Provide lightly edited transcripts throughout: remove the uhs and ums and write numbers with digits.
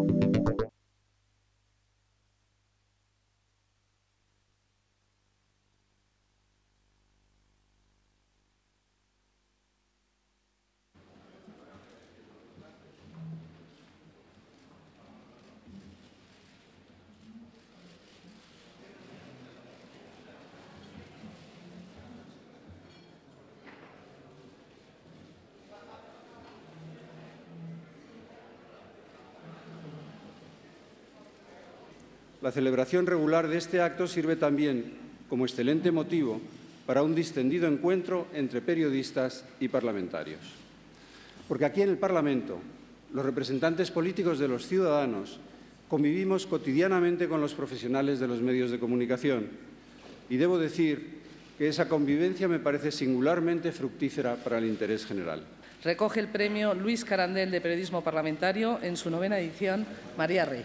La celebración regular de este acto sirve también como excelente motivo para un distendido encuentro entre periodistas y parlamentarios. Porque aquí en el Parlamento, los representantes políticos de los ciudadanos convivimos cotidianamente con los profesionales de los medios de comunicación y debo decir que esa convivencia me parece singularmente fructífera para el interés general. Recoge el premio Luis Carandel de Periodismo Parlamentario en su 9ª edición, María Rey.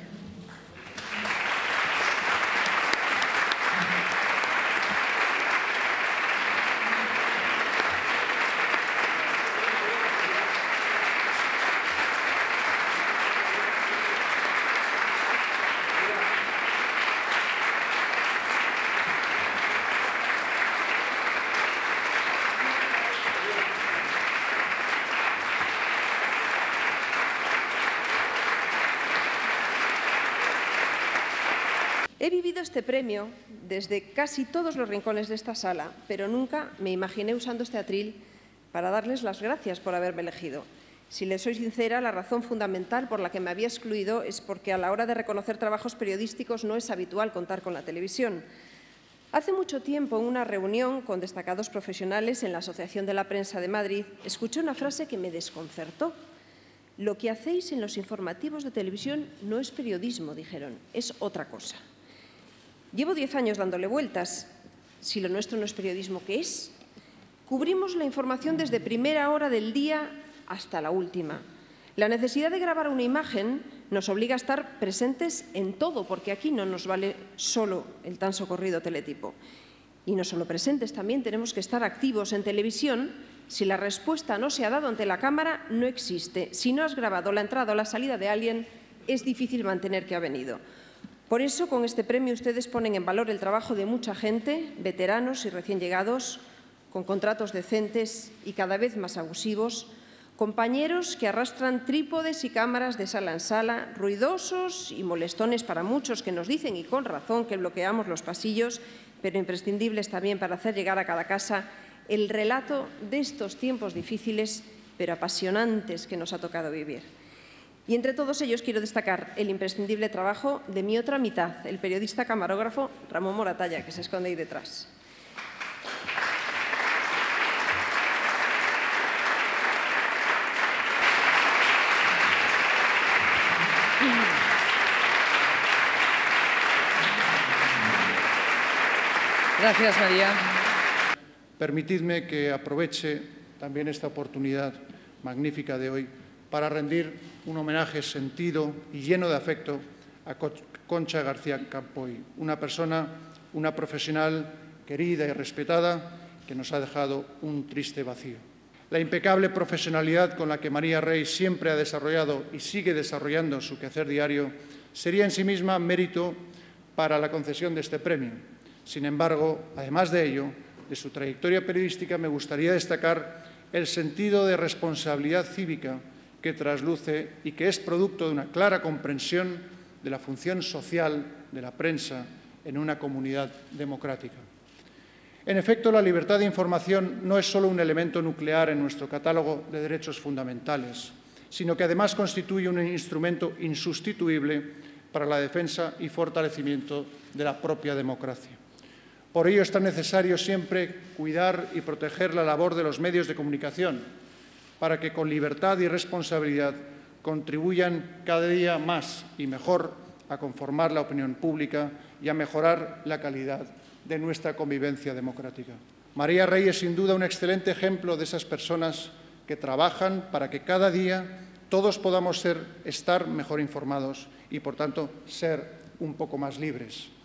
He vivido este premio desde casi todos los rincones de esta sala, pero nunca me imaginé usando este atril para darles las gracias por haberme elegido. Si les soy sincera, la razón fundamental por la que me había excluido es porque a la hora de reconocer trabajos periodísticos no es habitual contar con la televisión. Hace mucho tiempo, en una reunión con destacados profesionales en la Asociación de la Prensa de Madrid, escuché una frase que me desconcertó. Lo que hacéis en los informativos de televisión no es periodismo, dijeron, es otra cosa. Llevo 10 años dándole vueltas. Si lo nuestro no es periodismo, ¿qué es? Cubrimos la información desde primera hora del día hasta la última. La necesidad de grabar una imagen nos obliga a estar presentes en todo, porque aquí no nos vale solo el tan socorrido teletipo. Y no solo presentes, también tenemos que estar activos en televisión. Si la respuesta no se ha dado ante la cámara, no existe. Si no has grabado la entrada o la salida de alguien, es difícil mantener que ha venido. Por eso, con este premio, ustedes ponen en valor el trabajo de mucha gente, veteranos y recién llegados, con contratos decentes y cada vez más abusivos, compañeros que arrastran trípodes y cámaras de sala en sala, ruidosos y molestones para muchos que nos dicen, y con razón, que bloqueamos los pasillos, pero imprescindibles también para hacer llegar a cada casa el relato de estos tiempos difíciles, pero apasionantes que nos ha tocado vivir. Y entre todos ellos quiero destacar el imprescindible trabajo de mi otra mitad, el periodista camarógrafo Ramón Moratalla, que se esconde ahí detrás. Gracias, María. Permitidme que aproveche también esta oportunidad magnífica de hoy para rendir un homenaje sentido y lleno de afecto a Concha García Campoy, una persona, una profesional querida y respetada que nos ha dejado un triste vacío. La impecable profesionalidad con la que María Rey siempre ha desarrollado y sigue desarrollando su quehacer diario sería en sí misma mérito para la concesión de este premio. Sin embargo, además de ello, de su trayectoria periodística, me gustaría destacar el sentido de responsabilidad cívica que trasluce y que es producto de una clara comprensión de la función social de la prensa en una comunidad democrática. En efecto, la libertad de información no es solo un elemento nuclear en nuestro catálogo de derechos fundamentales, sino que además constituye un instrumento insustituible para la defensa y fortalecimiento de la propia democracia. Por ello es tan necesario siempre cuidar y proteger la labor de los medios de comunicación, para que con libertad y responsabilidad contribuyan cada día más y mejor a conformar la opinión pública y a mejorar la calidad de nuestra convivencia democrática. María Rey es sin duda un excelente ejemplo de esas personas que trabajan para que cada día todos podamos estar mejor informados y, por tanto, ser un poco más libres.